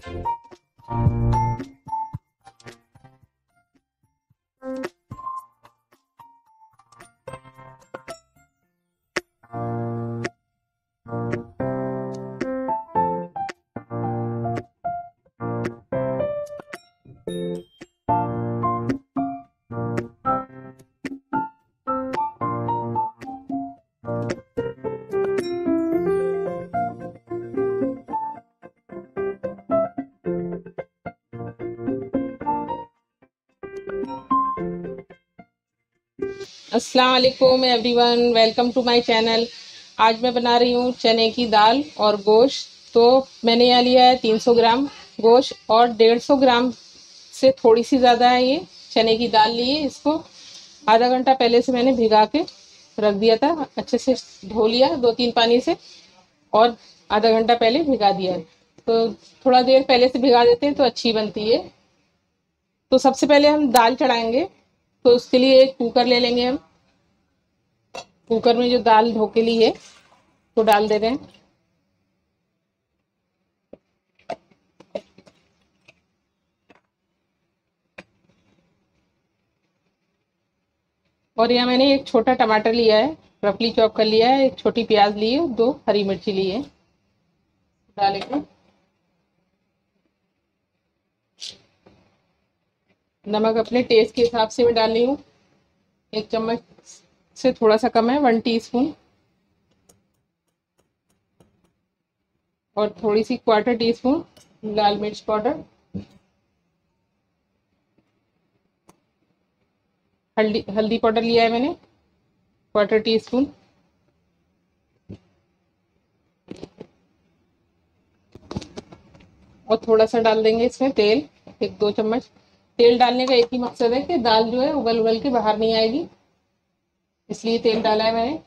अस्सलाम वालेकुम everyone, welcome to my channel. आज मैं बना रही हूँ चने की दाल और गोश्त। तो मैंने यहाँ लिया है 300 ग्राम गोश्त और 150 ग्राम से थोड़ी सी ज़्यादा है ये चने की दाल ली है। इसको आधा घंटा पहले से मैंने भिगा के रख दिया था, अच्छे से धो लिया 2-3 पानी से और आधा घंटा पहले भिगा दिया है। तो थोड़ा देर पहले से भिगा देते हैं तो अच्छी बनती है। तो सबसे पहले हम दाल चढ़ाएंगे, तो उसके लिए एक कुकर ले लेंगे हम। कुकर में जो दाल धो के ली है तो डाल दे रहे हैं। और यहाँ मैंने एक छोटा टमाटर लिया है, रफली चॉप कर लिया है। एक छोटी प्याज ली है, 2 हरी मिर्ची ली है। डालेंगे नमक अपने टेस्ट के हिसाब से मैं डाल रही हूँ, 1 चम्मच से थोड़ा सा कम है, 1 टीस्पून। और थोड़ी सी 1/4 टीस्पून लाल मिर्च पाउडर। हल्दी पाउडर लिया है मैंने 1/4 टीस्पून। और थोड़ा सा डाल देंगे इसमें तेल, 1-2 चम्मच। तेल डालने का एक ही मकसद है कि दाल जो है उबल उबल के बाहर नहीं आएगी, इसलिए तेल डाला है मैंने।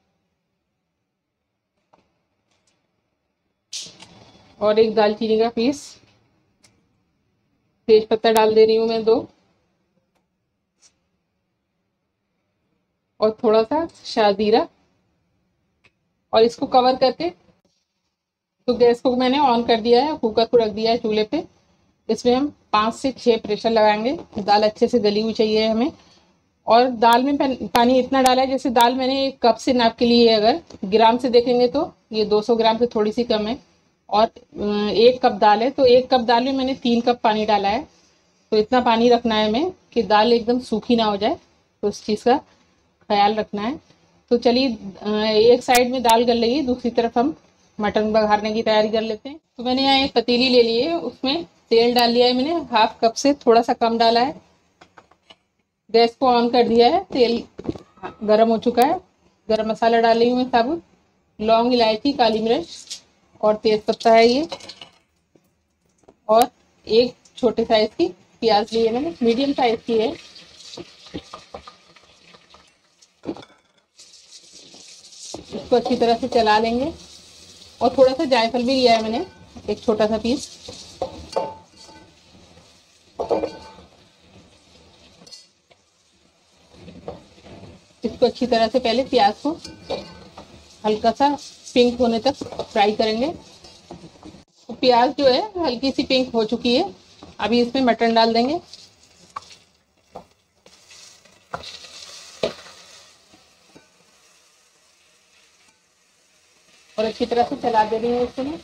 और एक दालचीनी का पीस, तेज पत्ता डाल दे रही हूँ मैं 2, और थोड़ा सा शाजीरा। और इसको कवर करके, तो गैस को मैंने ऑन कर दिया है, कुकर को रख दिया है चूल्हे पे। इसमें हम 5 से 6 प्रेशर लगाएंगे। दाल अच्छे से गली हुई चाहिए हमें। और दाल में पानी इतना डाला है, जैसे दाल मैंने 1 कप से नाप के लिए है, अगर ग्राम से देखेंगे तो ये 200 ग्राम से थोड़ी सी कम है। और 1 कप दाल है, तो 1 कप दाल में मैंने 3 कप पानी डाला है। तो इतना पानी रखना है हमें कि दाल एकदम सूखी ना हो जाए, तो उस चीज़ का ख्याल रखना है। तो चलिए, एक साइड में दाल गल रही है, दूसरी तरफ हम मटन बघारने की तैयारी कर लेते हैं। तो मैंने यहाँ एक पतीली ले ली है, उसमें तेल डाल लिया है मैंने, 1/2 कप से थोड़ा सा कम डाला है। गैस को ऑन कर दिया है, तेल गरम हो चुका है। गरम मसाला डाल रही हूँ मैं साबुत, लौंग, इलायची, काली मिर्च और तेज पत्ता है ये। और एक छोटे साइज की प्याज ली है मैंने, मीडियम साइज की है। इसको अच्छी तरह से चला लेंगे। और थोड़ा सा जायफल भी लिया है मैंने, एक छोटा सा पीस। इसको अच्छी तरह से पहले प्याज को हल्का सा पिंक होने तक फ्राई करेंगे। तो प्याज जो है हल्की सी पिंक हो चुकी है, अभी इसमें मटन डाल देंगे। और अच्छी तरह से चला दे रही हूँ इसमें।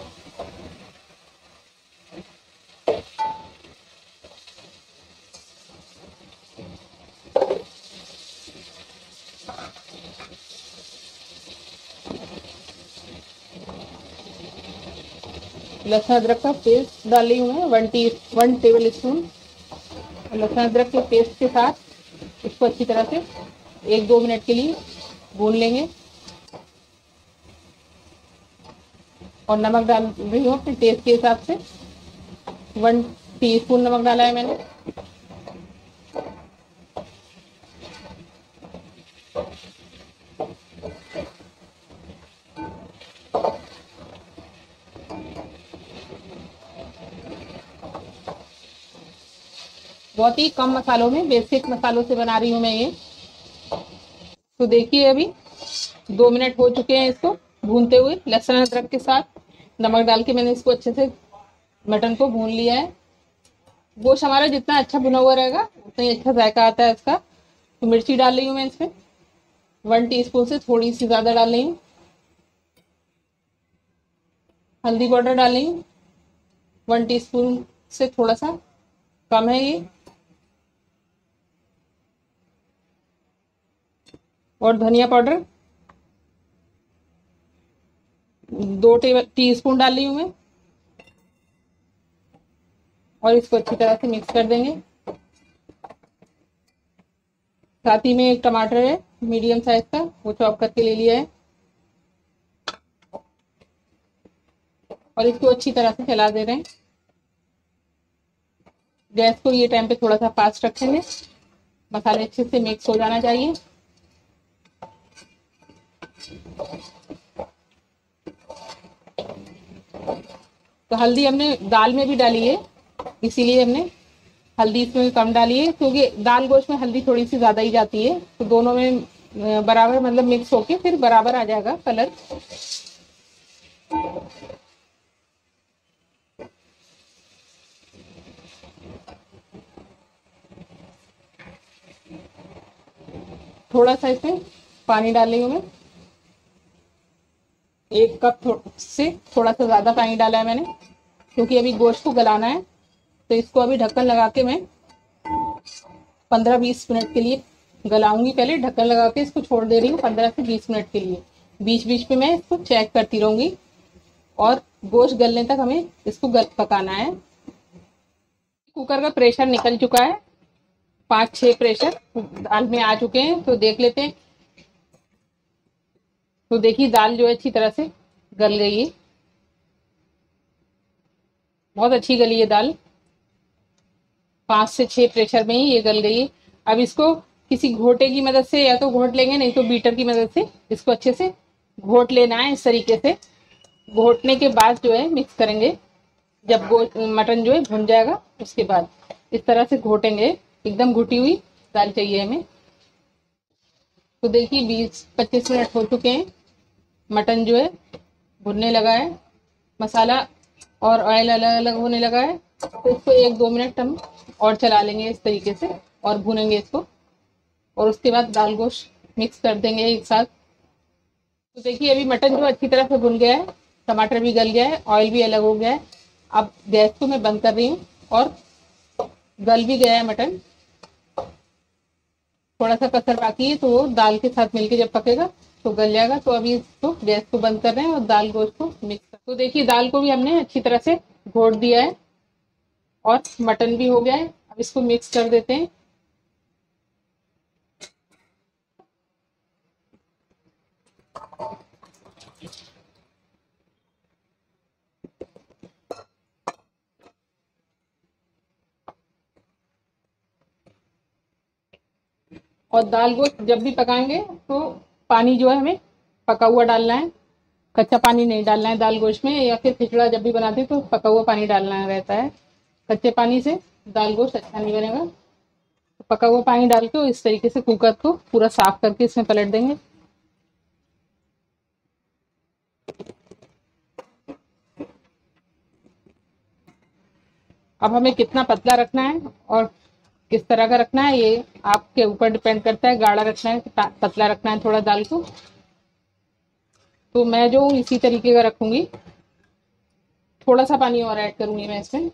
लहसुन अदरक का पेस्ट डाल रही हूँ मैं, 1 टेबल स्पून। लहसुन अदरक के पेस्ट के साथ इसको अच्छी तरह से 1-2 मिनट के लिए भून लेंगे। और नमक डाल रही हूँ अपने टेस्ट के हिसाब से, 1 टीस्पून नमक डाला है मैंने। बहुत ही कम मसालों में, बेसिक मसालों से बना रही हूँ मैं ये। तो देखिए, अभी 2 मिनट हो चुके हैं इसको भूनते हुए, लहसुन अदरक के साथ नमक डाल के मैंने इसको अच्छे से मटन को भून लिया है। गोश्त हमारा जितना अच्छा भुना हुआ रहेगा उतना ही अच्छा जायका आता है इसका। तो मिर्ची डाल रही हूँ मैं इसमें 1 टीस्पून से थोड़ी सी ज़्यादा डाल रही हूँ। हल्दी पाउडर डाल रही हूँ 1 टीस्पून से थोड़ा सा कम है ये। और धनिया पाउडर 2 टीस्पून डाल रही हूँ मैं। और इसको अच्छी तरह से मिक्स कर देंगे। साथ ही में एक टमाटर है मीडियम साइज का, वो चॉप करके ले लिया है। और इसको अच्छी तरह से चला दे रहे हैं। गैस को ये टाइम पे थोड़ा सा फास्ट रखेंगे, मसाले अच्छे से मिक्स हो जाना चाहिए। तो हल्दी हमने दाल में भी डाली है, इसीलिए हमने हल्दी इसमें कम डाली है, क्योंकि दाल गोश्त में हल्दी थोड़ी सी ज़्यादा ही जाती है। तो दोनों में बराबर मतलब मिक्स होके फिर बराबर आ जाएगा कलर। थोड़ा सा इसमें पानी डाल रही हूँ मैं। 1 कप से थोड़ा सा ज़्यादा पानी डाला है मैंने, क्योंकि अभी गोश्त को गलाना है। तो इसको अभी ढक्कन लगा के मैं 15-20 मिनट के लिए गलाऊंगी। पहले ढक्कन लगा के इसको छोड़ दे रही हूँ 15 से 20 मिनट के लिए। बीच बीच में मैं इसको चेक करती रहूंगी और गोश्त गलने तक हमें इसको पकाना है। कुकर का प्रेशर निकल चुका है, 5-6 प्रेशर दाल में आ चुके हैं। तो देख लेते हैं। तो देखिए दाल जो है अच्छी तरह से गल गई है, बहुत अच्छी गली है दाल। 5 से 6 प्रेशर में ही ये गल गई है। अब इसको किसी घोटे की मदद से या तो घोट लेंगे, नहीं तो बीटर की मदद से इसको अच्छे से घोट लेना है। इस तरीके से घोटने के बाद जो है मिक्स करेंगे। जब मटन जो है भुन जाएगा उसके बाद इस तरह से घोटेंगे। एकदम घुटी हुई दाल चाहिए हमें। तो देखिए 20-25 मिनट हो चुके हैं, मटन जो है भुनने लगा है, मसाला और ऑयल अलग अलग होने लगा है। तो इसको 1-2 मिनट हम और चला लेंगे इस तरीके से और भुनेंगे इसको। और उसके बाद दाल गोश्त मिक्स कर देंगे एक साथ। तो देखिए अभी मटन जो अच्छी तरह से भुन गया है, टमाटर भी गल गया है, ऑयल भी अलग हो गया है। अब गैस को मैं बंद कर रही हूँ और गल भी गया है मटन। थोड़ा सा कसर बाकी है, तो वो दाल के साथ मिलके जब पकेगा तो गल जाएगा। तो अभी इसको गैस को बंद कर रहे हैं और दाल गोश्त को मिक्स कर। तो देखिए दाल को भी हमने अच्छी तरह से घोट दिया है और मटन भी हो गया है। अब इसको मिक्स कर देते हैं। और दाल गोश्त जब भी पकाएंगे तो पानी जो है हमें पका हुआ डालना है, कच्चा पानी नहीं डालना है दाल गोश्त में। या फिर खिचड़ा जब भी बनाते हैं तो पका हुआ पानी डालना रहता है। कच्चे पानी से दाल गोश्त अच्छा नहीं बनेगा। तो पका हुआ पानी डाल के इस तरीके से कुकर को पूरा साफ करके इसमें पलट देंगे। अब हमें कितना पतला रखना है और किस तरह का रखना है ये आपके ऊपर डिपेंड करता है। गाढ़ा रखना है, पतला रखना है थोड़ा दाल को। तो मैं जो इसी तरीके का रखूंगी। थोड़ा सा पानी और ऐड करूंगी मैं इसमें।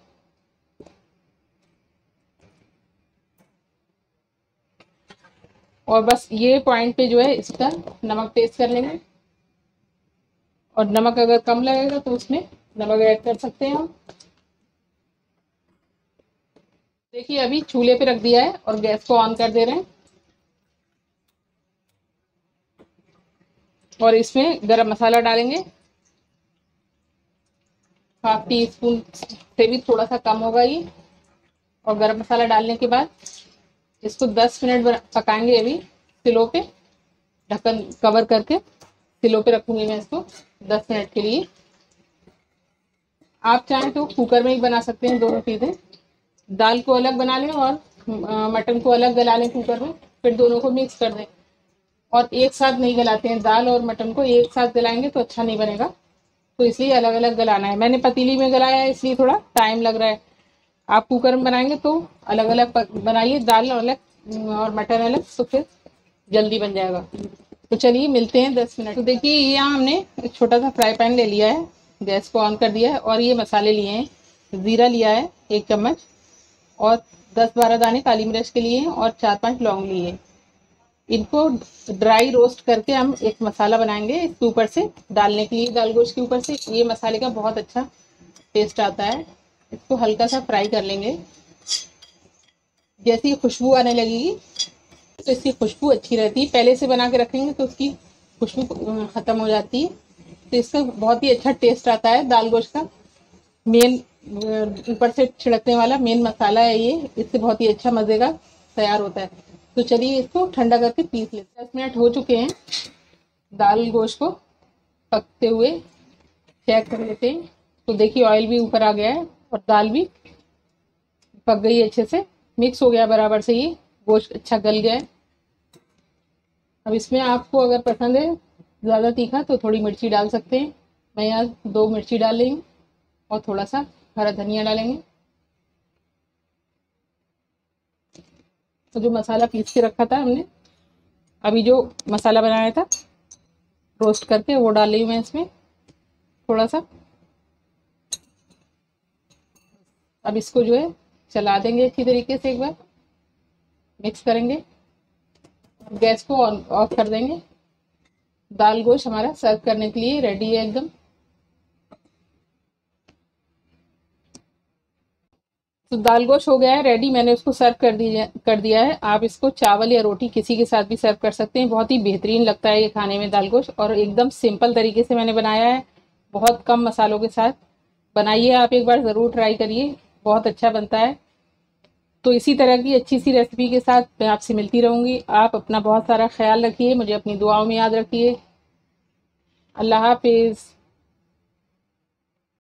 और बस ये पॉइंट पे जो है इसका नमक टेस्ट कर लेंगे। और नमक अगर कम लगेगा तो उसमें नमक ऐड कर सकते हैं हम। देखिए अभी चूल्हे पे रख दिया है और गैस को ऑन कर दे रहे हैं। और इसमें गरम मसाला डालेंगे। 1/2 टीस्पून से भी थोड़ा सा कम होगा ये। और गरम मसाला डालने के बाद इसको 10 मिनट पकाएंगे। अभी सिलो पे ढक्कन कवर करके सिलो पे रखूंगी मैं इसको 10 मिनट के लिए। आप चाहें तो कुकर में ही बना सकते हैं दोनों चीज़ें। दाल को अलग बना लें और मटन को अलग गला लें कुकर में, फिर दोनों को मिक्स कर दें। और एक साथ नहीं गलाते हैं, दाल और मटन को एक साथ गलाएंगे तो अच्छा नहीं बनेगा। तो इसलिए अलग अलग गलाना है। मैंने पतीली में गलाया है इसलिए थोड़ा टाइम लग रहा है। आप कुकर में बनाएंगे तो अलग अलग बनाइए, दाल अलग और मटन अलग, तो फिर जल्दी बन जाएगा। तो चलिए मिलते हैं 10 मिनट। तो देखिए यहाँ हमने एक छोटा सा फ्राई पैन ले लिया है, गैस को ऑन कर दिया है और ये मसाले लिए हैं। ज़ीरा लिया है 1 चम्मच और 10-12 दाने काली मिर्च के लिए और 4-5 लौंग लिए। इनको ड्राई रोस्ट करके हम एक मसाला बनाएंगे इसके ऊपर से डालने के लिए, दाल गोश्त के ऊपर से। ये मसाले का बहुत अच्छा टेस्ट आता है। इसको हल्का सा फ्राई कर लेंगे। जैसे ही खुशबू आने लगेगी तो इसकी खुशबू अच्छी रहती है, पहले से बना के रखेंगे तो उसकी खुशबू ख़त्म हो जाती है। तो इसका बहुत ही अच्छा टेस्ट आता है। दाल गोश्त का मेन ऊपर से छिड़कने वाला मेन मसाला है ये, इससे बहुत ही अच्छा मज़े का तैयार होता है। तो चलिए इसको ठंडा करके पीस लेते हैं। 10 मिनट हो चुके हैं दाल गोश्त को पकते हुए, चेक कर लेते हैं। तो देखिए ऑयल भी ऊपर आ गया है और दाल भी पक गई है, अच्छे से मिक्स हो गया बराबर से, ये गोश्त अच्छा गल गया है। अब इसमें आपको अगर पसंद है ज़्यादा तीखा तो थोड़ी मिर्ची डाल सकते हैं। मैं यहाँ 2 मिर्ची डाल रही हूँ और थोड़ा सा हरा धनिया डालेंगे। तो जो मसाला पीस के रखा था हमने, अभी जो मसाला बनाया था रोस्ट करके, वो डाल रही हूँ मैं इसमें थोड़ा सा। अब इसको जो है चला देंगे अच्छी तरीके से, एक बार मिक्स करेंगे, गैस को ऑन ऑफ कर देंगे। दाल गोश्त हमारा सर्व करने के लिए रेडी है एकदम। तो दाल गोश्त हो गया है रेडी, मैंने उसको सर्व कर दिया है। आप इसको चावल या रोटी किसी के साथ भी सर्व कर सकते हैं। बहुत ही बेहतरीन लगता है ये खाने में दाल गोश्त, और एकदम सिंपल तरीके से मैंने बनाया है, बहुत कम मसालों के साथ। बनाइए आप एक बार, ज़रूर ट्राई करिए, बहुत अच्छा बनता है। तो इसी तरह की अच्छी सी रेसिपी के साथ मैं आपसे मिलती रहूँगी। आप अपना बहुत सारा ख्याल रखिए, मुझे अपनी दुआओं में याद रखिए। अल्लाह हाफिज़।